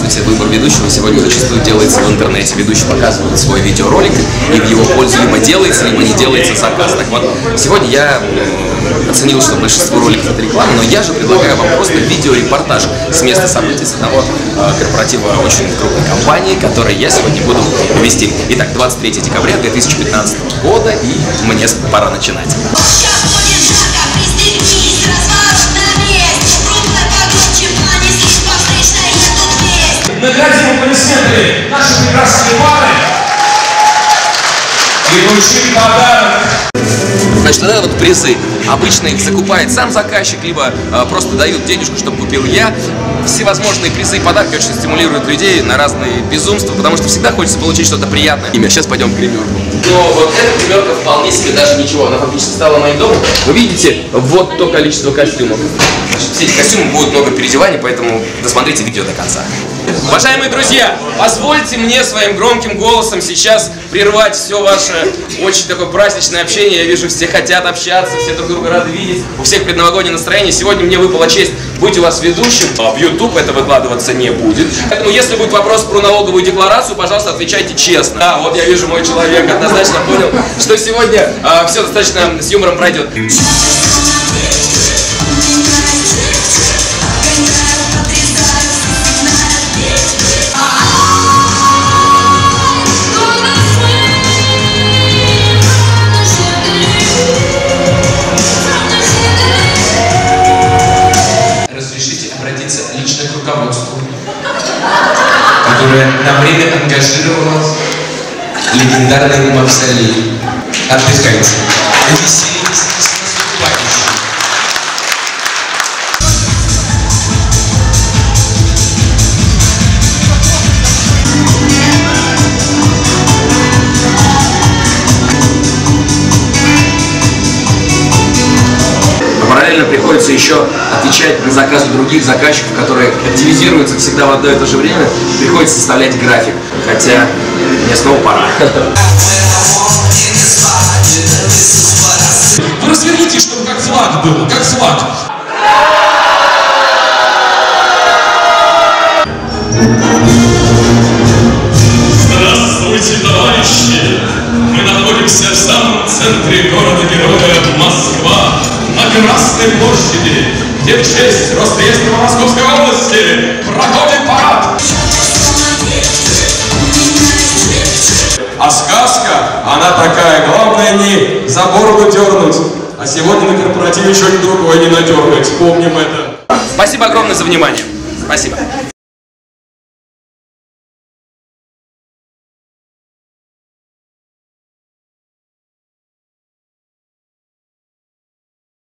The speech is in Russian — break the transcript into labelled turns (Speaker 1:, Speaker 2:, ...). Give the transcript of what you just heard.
Speaker 1: Здравствуйте, выбор ведущего сегодня зачастую делается в интернете. Ведущий показывает свой видеоролик, и в его пользу либо делается, либо не делается заказ. Так вот, сегодня я оценил, что большинство роликов это реклама, но я же предлагаю вам просто видеорепортаж с места событий с одного корпоратива очень крупной компании, который я сегодня буду вести. Итак, 23 декабря 2015 года, и мне пора начинать.
Speaker 2: Наградим аплодисменты наши прекрасные пары и вручим подарок.
Speaker 1: Значит, это вот призы. Обычно их закупает сам заказчик, либо просто дают денежку, чтобы купил я. Всевозможные призы и подарки очень стимулируют людей на разные безумства, потому что всегда хочется получить что-то приятное. Сейчас пойдем к гримерку. Но вот эта гримерка вполне себе даже ничего. Она фактически стала моим домом. Вы видите вот то количество костюмов. Значит, все эти костюмы будут много переодеваний, поэтому досмотрите видео до конца. Уважаемые друзья, позвольте мне своим громким голосом сейчас прервать все ваше очень такое праздничное общение. Я вижу, все хотят общаться, все друг друга рады видеть, у всех предновогоднее настроение. Сегодня мне выпала честь быть у вас ведущим. В YouTube это выкладываться не будет. Поэтому, если будет вопрос про налоговую декларацию, пожалуйста, отвечайте честно. Да, вот я вижу, мой человек однозначно понял, что сегодня все достаточно с юмором пройдет.
Speaker 2: Лично к руководству, которое на время ангажировалось легендарным мавзолеем. Отдыхайте. Веселитесь с наступающим.
Speaker 1: Параллельно приходится еще отвечать на заказы других заказчиков, которые активизируются всегда в одно и то же время. Приходится составлять график, хотя мне снова пора.
Speaker 2: Вы разверните, чтобы как флаг был, как флаг.
Speaker 3: Здравствуйте, товарищи! Мы находимся в самом центре города-героя Москва, на Красной площади, где в честь Росреестра Московской области проходит парад. А сказка, она такая, главное не за бороду дернуть, а сегодня на корпоративе что-нибудь другое не надергать, помним это.
Speaker 1: Спасибо огромное за внимание. Спасибо.